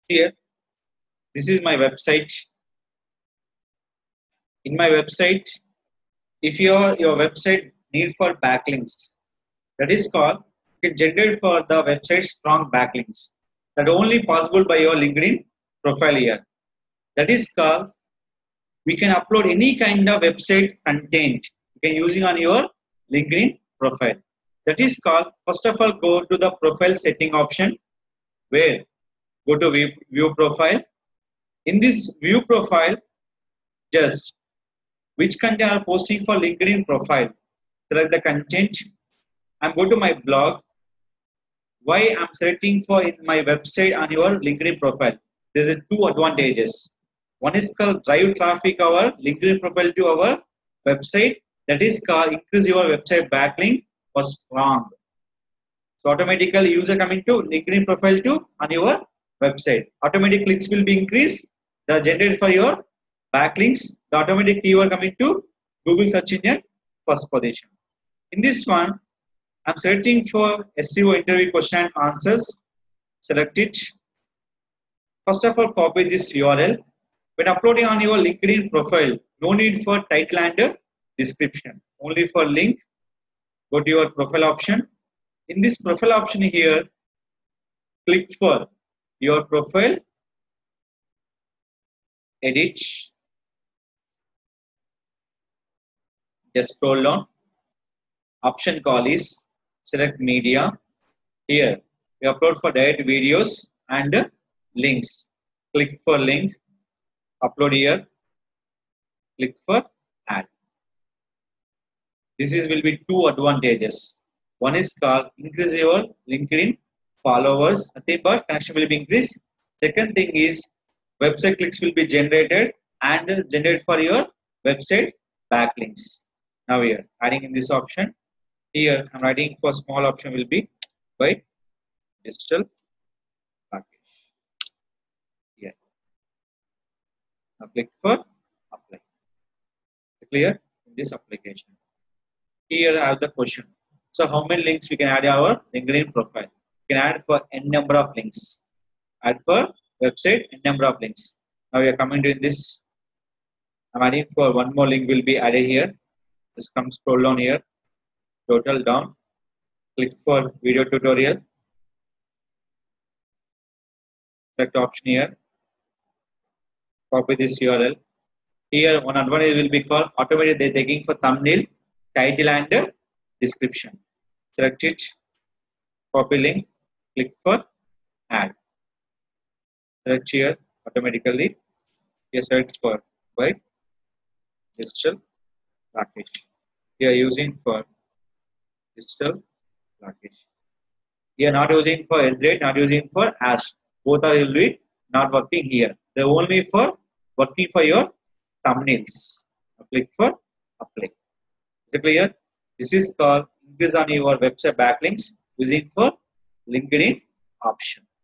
Here, this is my website. In my website, if your website need for backlinks, that is called, you can generate for the website strong backlinks. That only possible by your LinkedIn profile here. That is called, we can upload any kind of website content you can using on your LinkedIn profile. That is called, first of all, go to the profile setting option, where go to view profile. In this view profile, just which content I am posting for LinkedIn profile. Select the content. I'm going to my blog. Why I'm selecting for in my website on your LinkedIn profile? There's two advantages. One is called drive traffic our LinkedIn profile to our website. That is called increase your website backlink or strong. So automatically user coming to LinkedIn profile to on your website. Automatic clicks will be increased. The generated for your backlinks. The automatic keyword coming to Google search engine first position. In this one, I'm selecting for SEO interview question and answers. Select it. First of all, copy this URL. When uploading on your LinkedIn profile, no need for title and description. Only for link. Go to your profile option. In this profile option here, click for your profile, edit. Just scroll down. Option call is select media. Here, we upload for direct videos and links. Click for link. Upload here. Click for add. This is will be two advantages. One is called increase your LinkedIn followers. Nothing but connection will be increased. Second thing is website clicks will be generated and generated for your website backlinks. Now here, adding in this option. Here, I'm writing for small option will be by digital package. Here. Now click for apply. Clear in this application. Here I have the question. So how many links we can add our LinkedIn profile? We can add for n number of links. Add for website n number of links. Now we are coming to this. I'm adding for one more link will be added here. Just come scroll down here. Total down. Click for video tutorial. Select option here. Copy this URL. Here one advantage will be called automatically they're taking for thumbnail, title and description. Select it. Copy link. Click for add. Select here automatically. Here search for by digital Rakesh. We are using for digital Rakesh. We are not using for rate, not using for hash. Both are will be not working here. They're only for working for your thumbnails. Click for apply. Is it clear? This is called increase on your website backlinks using for LinkedIn option.